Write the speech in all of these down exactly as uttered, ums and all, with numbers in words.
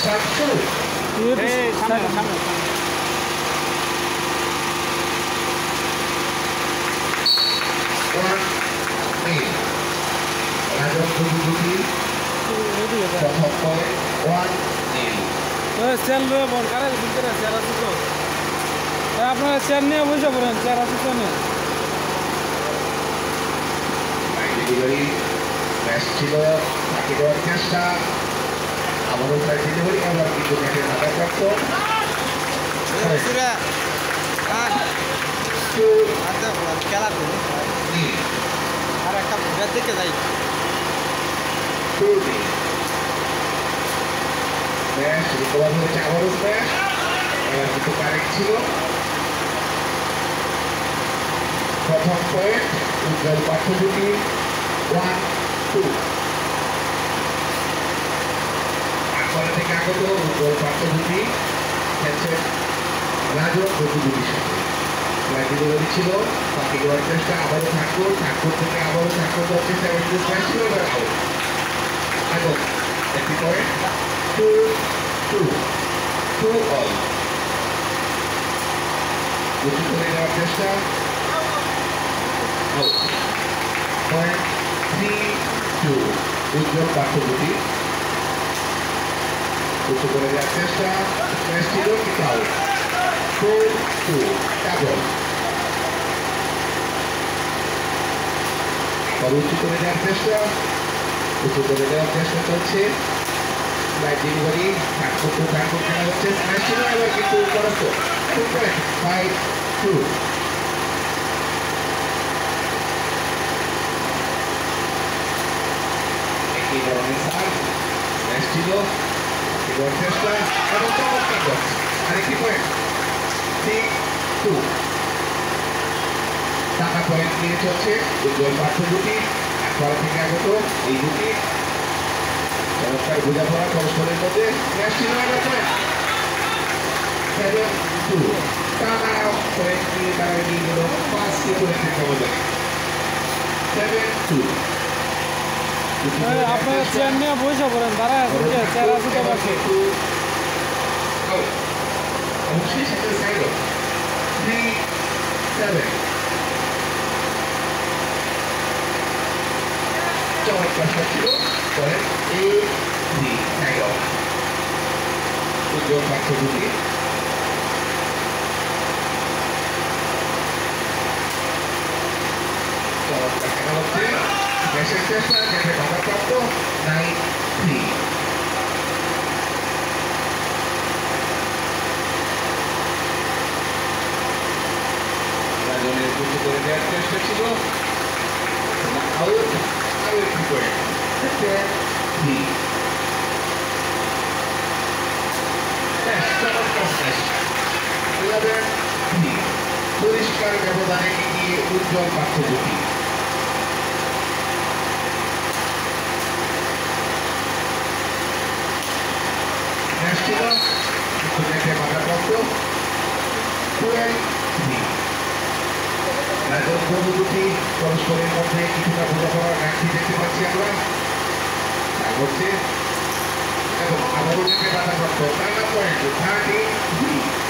আপনারা চেয়ার নিয়ে বসে পড়েন, চেয়ার আছে তো না। ম্যাচ ছিল তাকে দেওয়ার চেষ্টা, আমাদের প্রায় ডেলিভারি আমরা কিন্তু ম্যাচের মাথা প্রাপ্ত খেলা আর একটা ব্যাট দেখে যাই ম্যাচ রিকভার হয়েছে আবারও ম্যাচ এবার কিন্তু কারেক্ট ছিল। প্রথম পয়েন্ট উজ্জ্বল পাঠ্যপুটি ওয়ান টু আসলে থেকে আগত উজ্জ্বল পাঠ্যপুটি খেলছেন রাজন প্রতিযোগীর সাথে ডেলিভারি ছিল বাকি দেওয়ার চেষ্টা আবারও ঠাকুর ঠাকুর থেকে আবারও ঠাকুর যাচ্ছে সেভেন্টি ফাইভ ছিল এবার আউট এবং একটি point two two two all উঁচু করে দেওয়ার চেষ্টা পয়েন্ট থ্রি টু উজ্জ্বল পাঠ্যপুটি উঁচু করে দেওয়ার চেষ্টা ম্যাচ ছিল কিন্তু আউট ফোর টু ডাবল উঁচু করে দেওয়ার চেষ্টা উঁচু করে দেওয়ার চেষ্টা চলছে light delivery Thakur to Thakur খেলা হচ্ছে ম্যাচ ছিল এবার কিন্তু করত ফাইভ টু একই ধরনের সার ম্যাচ ছিল দেওয়ার চেষ্টা এবং চমৎকার বক্স আরেকটি পয়েন্ট সিক্স টু টাকা পয়েন্ট নিয়ে চলছে উজ্জ্বল পাঠ্যপুটি একবার থেকে আগত এই দুটি চমৎকার বোঝাপড়া পরস্পরের মধ্যে ম্যাচ ছিল এবার পয়েন্ট সেভেন টু টাকা পয়েন্ট নিয়ে তারা এগিয়ে গেল পাঁচটি পয়েন্টের ব্যবধানে সেভেন টু আপনারা চেয়ার নিয়ে বসে পড়েন, দাঁড়া চেয়ার আছে তো পাশে। অবশ্যই সেটা সাইড থ্রি সেভেন চমৎকার শট ছিল পরে এ থ্রি সাইড উজ্জ্বল পাঠ্যপুটি চমৎকার খেলা হচ্ছে ম্যাচের চেষ্টা যেটা বাধাপ্রাপ্ত নাইন থ্রি রাজনের উঁচু করে দেওয়ার চেষ্টা ছিল আউট আরো একটি করে টেন থ্রি ইলেভেন থ্রি পরিষ্কার ব্যবধানে এগিয়ে উজ্জ্বল পাঠ্যপুটি ম্যাচ ছিল বাধাপ্রাপ্ত টুয়েলভ থ্রি রাজন বন্ধু দুটি পরস্পরের মধ্যে কিছুটা বোঝাপড়া ঘাটতি দেখতে পাচ্ছি আমরা তা হচ্ছে এবং আবারও থেকে বাধাপ্রাপ্ত টানা পয়েন্ট থার্টি থ্রি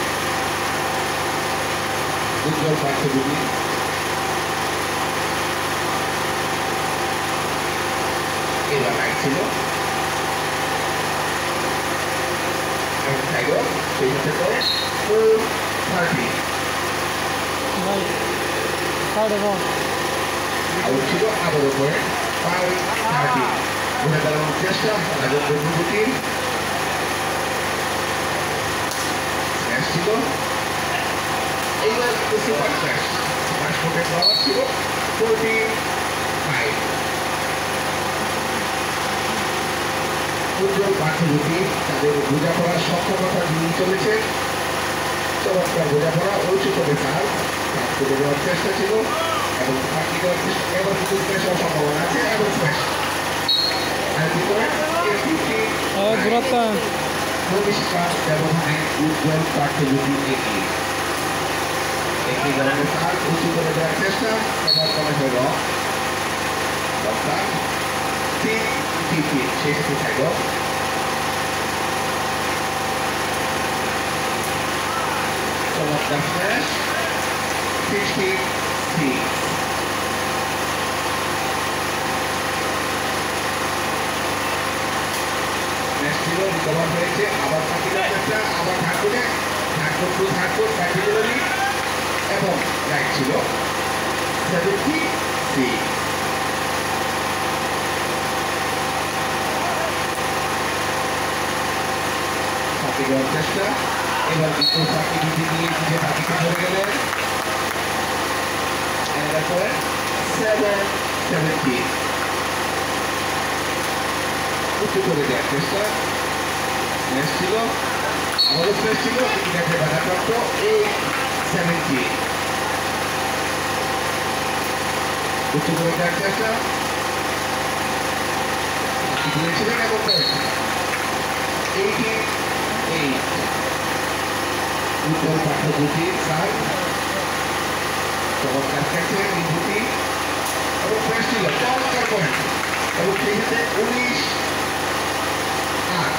উজ্জ্বল পাঠ্যপুটি এবার রাইট ছিল এবং টাইগার সেই সাথে করে ফোর থার্টি আউট ছিল আবারও পয়েন্ট ফাইভ থার্টি ঘুরে দাঁড়ানোর চেষ্টা রাজন বন্ধুটি ম্যাচ ছিল এইবার কিন্তু সুপার ক্র্যাশ পাঁচ ফুটের পাওয়ার ছিল ফোরটি ফাইভ উজ্জ্বল পাঠ্যপুটি তাদের বোঝাপড়ার সক্ষমতা দিয়ে চলেছে চমৎকার বোঝাপড়া উঁচু করে তার কাজ করে দেওয়ার চেষ্টা ছিল এবং বাকি দেওয়ার চেষ্টা এবার কিন্তু স্পেশাল সম্ভাবনা আছে এবং স্পেশ আর কি করে পরিষ্কার ব্যবধানে উজ্জ্বল পাঠ্যপুটি এগিয়ে একই ধরনের কাজ উঁচু করে দেওয়ার চেষ্টা এবার কমে হল তিন টিপি শেষ থাকল The smash, sixteen six. Next ছিল recover হয়েছে, আবার পাকিস্তান চেষ্টা, আবার ঠাকুরে, ঠাকুর টু ঠাকুর, particularly, এবং রাইট ছিল seventy six. ফাঁকি দেওয়ার চেষ্টা, এবার কিন্তু ফাঁকি দিতে গিয়ে নিজে ফাঁকিতে ধরে গেলেন। তারপরে সেভেন সেভেন্টিন উঁচু করে দেওয়ার চেষ্টা। ম্যাচ ছিল, আমারও ম্যাচ ছিল, কিন্তু দেখে বাধাপ্রাপ্ত এইট সেভেন্টিন উঁচু করে দেওয়ার চেষ্টা। ফাঁকি দিয়েছিলেন এবং এইটিন এইট উত্তর পাঠ্য দুটি সার চমৎকার খেলছে এই দুটি এবং ফ্রেশ ছিল চমৎকার পয়েন্ট এবং সেই সাথে উনিশ আট।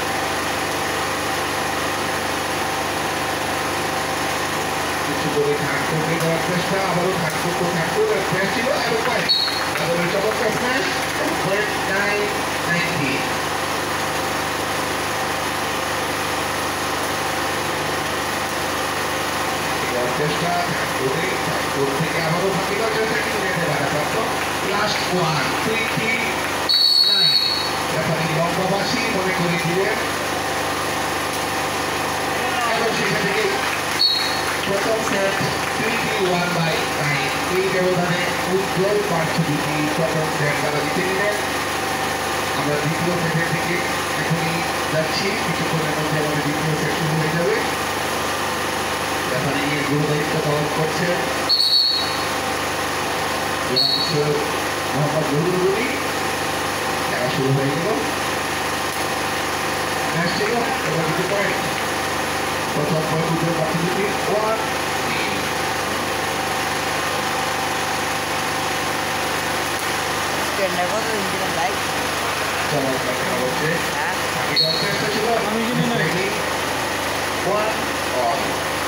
কিছু করে ঠাকুরকে দেওয়ার চেষ্টা, আবারও ঠাকুর তো ঠাকুর ফ্রেশ ছিল এবং পয়েন্ট এবং চমৎকার ফ্রেশ এবং পয়েন্ট নাইন নাইনটি। চেষ্টা করে ঠাকুর থেকে আবারও ফাঁকি দেওয়ার চেষ্টা, কিন্তু নেটে বাধাপ্রাপ্ত। লাস্ট ওয়ান টোয়েন্টি নাইন ব্যাপারী লম্বাবাসী মনে করে দিলেন এবং সেখান থেকে প্রথম set twenty one by nine এই ব্যবধানে উজ্জ্বল পার্থ দুটি প্রথম সেট তারা জিতে নিলেন। আমরা দ্বিতীয় সেটের দিকে এখনই যাচ্ছি, কিছুক্ষণের মধ্যে আমাদের দ্বিতীয় সেট শুরু হয়ে যাবে। ব্যাপারী গুরুদায়িত্ব পালন করছে মোহাম্মদ নুরুল, খেলা শুরু হয়ে গেল। ম্যাচ ছিল এবং দুটি পয়েন্ট, প্রথম পয়েন্ট দুটো বাকি দুটি ওয়ান। চমৎকার খেলা হচ্ছে, আগে যাওয়ার চেষ্টা ছিল আমি কিনি নাই ওয়ান অল।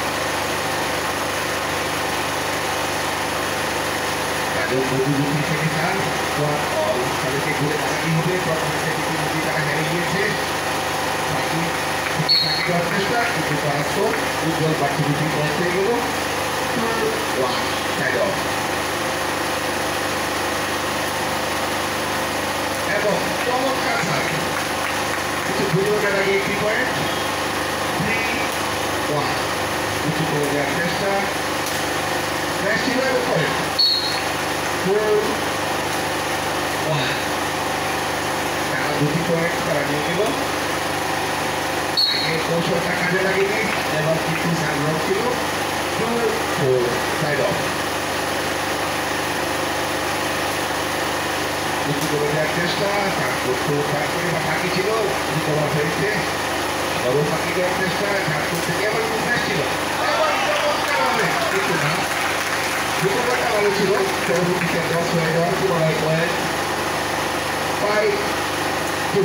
দুটি থেকে চার ওয়ান অল, তাদেরকে ঘুরে দাঁড়াতেই হবে। প্রথম থেকে দুটি তারা হেরে গিয়েছে, বাকি থেকে কাটি দেওয়ার চেষ্টা, কিন্তু পরাস্ত উজ্জ্বল বাকি দুটি পয়েন্ট হয়ে গেল টু ওয়ান সাইড অফ। এবং চমৎকার সার্ভ, কিছু দুর্যোগের আগে একটি পয়েন্ট থ্রি ওয়ান উঁচু করে দেওয়ার চেষ্টা। ম্যাচ ছিল এবং পয়েন্ট ফোর ওয়ান, তারা দুটি পয়েন্ট তারা নিয়ে গেল। আগে কৌশলটা কাজে লাগেনি, এবার কিন্তু সার্ভ ছিল টু ফোর সাইড অফ। উঁচু করে দেওয়ার চেষ্টা, ঠাকুর তো ঠাকুর বা ফাঁকি ছিল, রিকভার হয়েছে, আবারও ফাঁকি দেওয়ার চেষ্টা, ঠাকুর থেকে আবার ম্যাচ ছিল কিন্তু না, রিকভারটা ভালো ছিল। পরবর্তীতে দশ হয়ে যাওয়ার পুনরায় পয়েন্ট ফাইভ টু।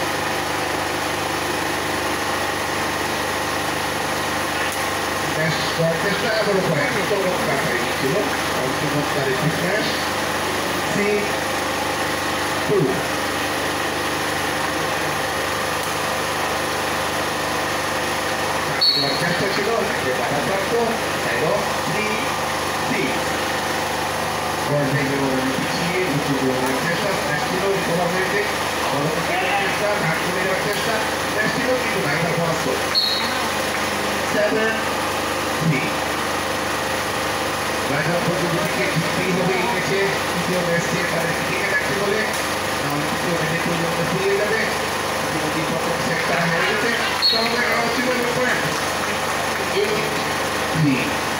ম্যাচ করার চেষ্টা, আবারও পয়েন্ট চমৎকার হয়ে ছিল, চমৎকার একটি ম্যাচ সিক্স টু। চেষ্টা ছিল বাধাপ্রাপ্ত, থ্রি সিক্স পিছিয়ে উঁচু করার চেষ্টা, ম্যাচ ছিল রিকভার হয়েছে, আবারও চেষ্টা ঘাট করে দেওয়ার চেষ্টা, ম্যাচ ছিল কিন্তু নাইবার পরাস্ত সেভেন থ্রি। রাজার পদ্ধতিকে জিততেই হবে এই ম্যাচে, তৃতীয় ম্যাচে তাদের টিকে রাখতে বলে, নাহলে তৃতীয় ম্যাচে পর্যন্ত ফুরিয়ে যাবে। ইতিমধ্যে প্রথম সেট তারা হেরে গেছে, চমৎকার খেলা হচ্ছিল পয়েন্ট এইট থ্রি।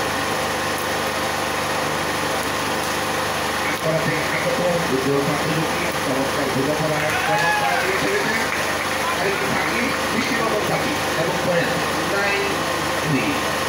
করা থেকে আগত উজ্জ্বল পাঠ্যযুক্তি চমৎকার বোঝাপড়া চমৎকার দিয়ে ছেড়েছে, আরেকটি ফাঁকি দৃষ্টিনন্দন ফাঁকি এবং পয়েন্ট নাইন থ্রি।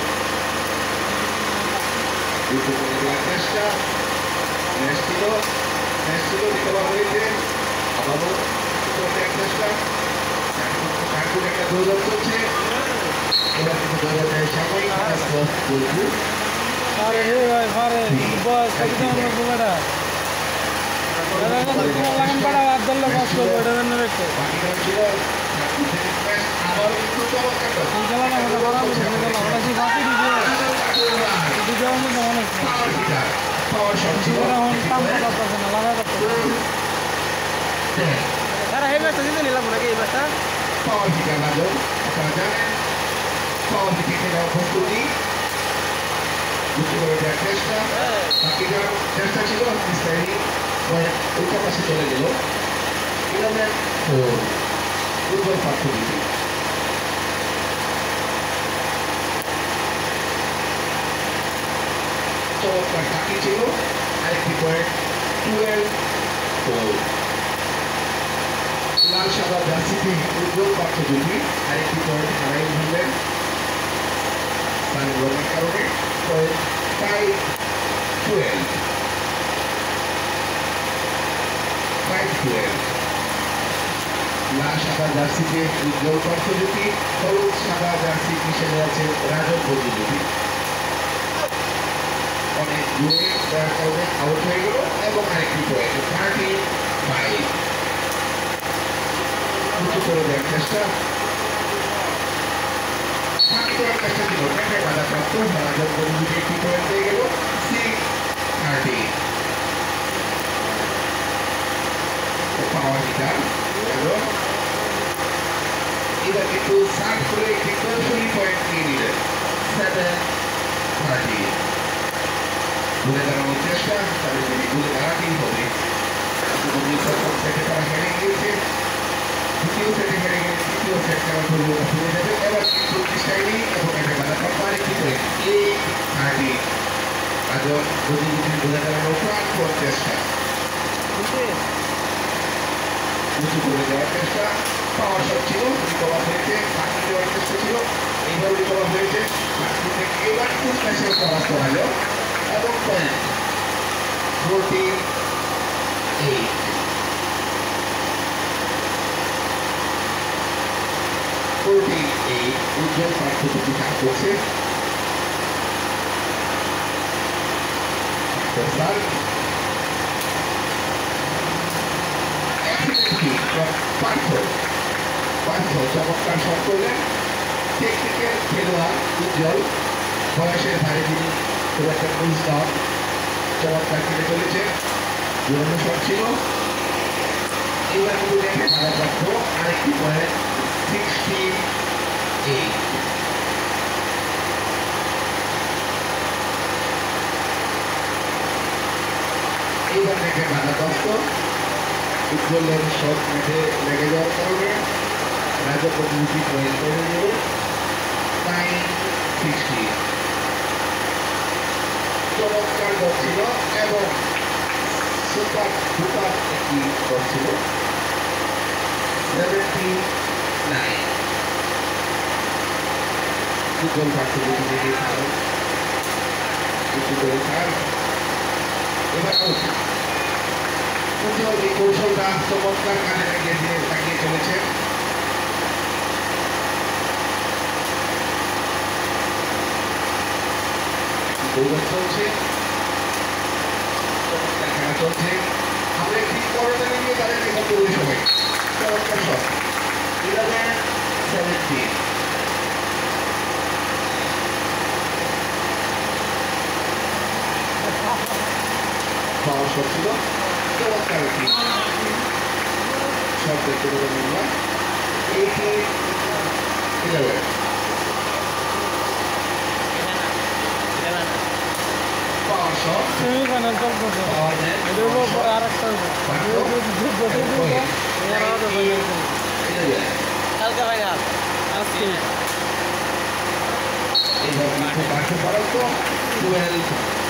দুটো করে দেওয়ার চেষ্টা, ম্যাচ ছিল ম্যাচ ছিল রিকভার হয়েছে, আবারও চেষ্টা, ঠাকুর একটা দৌড় চলছে, এবার কিন্তু জগতের সাময়িক স্পষ্ট বলবো আরে হে ভাই পারে বস কত নম্বর বুমাটা দাদা তোমার লাগান পাড়া আর দল কষ্ট করবে এটা জানেন একটু বাকিটা ছিল আবার একটু চমৎকার এই খেলা না আমাদের বড় বড় খেলা ওটা কি বাকি দিবে দিবে অনেক অনেক পাওয়ার শট ছিল ওরা হন কাম করতেছে না লাগা করতেছে তারা এই ম্যাচটা জিতে নিলাম নাকি এই ম্যাচটা পাওয়ার হিটার রাজন আপনারা জানেন পাওয়ার হিটিংয়ে যাওয়ার প্রস্তুতি বুঝতে করে দেওয়ার চেষ্টা বাকি যাওয়ার চেষ্টা ছিল ইসরায়েলি উল্টা পাশে চলে গেল ইলেভেন ফোর উজ্জ্বল পার্থদিকে চমৎকার বাকি ছিল আরেকটি পয়েন্ট টুয়েলভ ফোর লাল সাদা জার্সিতে উজ্জ্বল পার্থদিকে আরেকটি পয়েন্ট হারাই ফেললেন স্থানীয় কারণে point five twelve five twelve লাল সাদা জার্সিতে উজ্জ্বল পার্থজ্যোতি হলুদ সাদা জার্সি হিসেবে আছে রাজক প্রতিযোগী অনেক দূরে যার কারণে আউট হয়ে গেল এবং আরেকটি পয়েন্ট থার্টি ফাইভ উঁচু করে দেওয়ার চেষ্টা ফাঁকি দেওয়ার চেষ্টা ছিল নেটে বাধাপ্রাপ্ত রাজক প্রতিযোগী একটি পয়েন্ট পেয়ে গেল সিক্স থার্টি পাওয়ার হিটার এবং এবার কিন্তু সার্ভ করে একটি কৌশলী পয়েন্ট নিয়ে নিলেন সেভেন থার্টি ঘুরে দাঁড়ানোর চেষ্টা তাদের যদি ঘুরে দাঁড়াতেই হবে প্রথম সেটে তারা হেরে গিয়েছে দ্বিতীয় সেটে হেরে গেলে তৃতীয় সেট খেলার পরিবর্তন শুরু যাবে এবার কিন্তু স্টাইলি এবং একটা বাধাপ্রাপ্ত আরেকটি পয়েন্ট এইট থার্টি আজও প্রতিযোগী ঘুরে দাঁড়ানোর প্রাণপণ চেষ্টা উঁচু করে দেওয়ার চেষ্টা পাওয়ার শট ছিল রিকভার হয়েছে বাকি দেওয়ার চেষ্টা ছিল এইভাবে রিকভার হয়েছে বাকি থেকে এবার খুব কাছে পরাস্ত হল এবং point fourteen eight fourteen eight উজ্জ্বল পার্থক্য কাজ করছে চমৎকার শট করলেন টেকনিক্যাল খেলোয়াড় উজ্জ্বল বয়সের ভারে তিনি খুব একটা বুঝতাম চমৎকার খেলে চলেছে দুরন্ত শট ছিল এবার কিন্তু দেখে ভারপ্রাপ্ত আরেকটি পয়েন্ট সিক্সটি এইট এইবার দেখে বাধাগ্রস্ত উজ্জ্বলের শট মেটে লেগে যাওয়ার কারণে রাজা প্রতিযোগী পয়েন্ট করে নিল নাইন সিক্সটি চমৎকার দল ছিল এবং সুপার সুপার একটি দল ছিল সেভেন্টি নাইন উজ্জ্বল পার্থক্য থেকে খাল উঁচু করে খাল এবার উজ্জ্বল এই কৌশলটা চমৎকার কাজে লাগিয়ে দিয়ে লাগিয়ে চলেছে দৌড় চলছে চমৎকার খেলা চলছে আমরা একটি করোনা নিয়ে তাদের এখন তৈরি সবাই চমৎকার shot eleven seventeen power shot ছিল চমৎকার একটি শট দেখতে পেলাম আমরা eighteen eleven power shot semifinal চলতেছে পাওয়ার নেট এদের উপর আর একটা হালকা ফাইনাল আজকে এইভাবে মাঠে পাশে পড়ার তো টুয়েলভ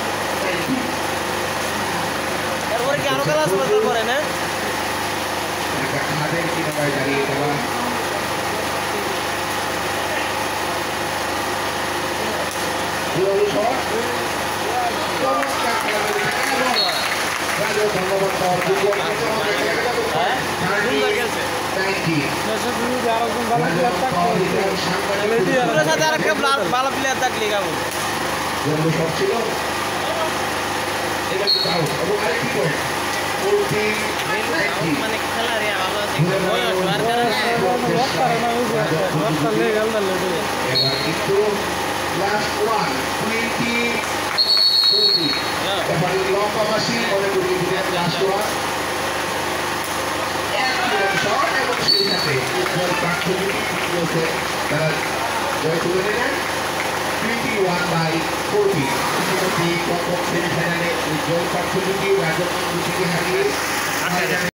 এরপরে কি আরো খেলা আসবে তারপরে না একটা খাদের কিনারায় দাঁড়িয়ে দেওয়া দুরন্ত শট চমৎকার খেলা ধন্যবাদ পাওয়ার হ্যাঁ সুন্দর খেলছে nineteen. দেশের বিরুদ্ধে আরেকজন ভালো প্লেয়ার থাকতো তাহলে এটি আর ওর সাথে আরেকটা ভালো- ভালো প্লেয়ার থাকলে কেমন জন্ম সব ছিল এবার কিন্তু আউট এবং আরেকটি পয়েন্ট fourteen nineteen. মানে খেলার ইয়া ভালো আছে বয়স হওয়ার কারণে লক করে না ওই যে লকটা লেগে গেল না লেগে এবার কিন্তু লাস্ট ওয়ান twenty twenty. এবার লম্বা বাসি অনেক লাস্ট ওয়ান শট এবং সেই সাথে উজ্জ্বল প্রার্থনী তৃতীয়তে তারা জয় তুলে নিলেন twenty-one by forty. ইতিমধ্যে প্রথম সেমিফাইনালে উজ্জ্বল প্রার্থনীকে রাজস্থান হারিয়ে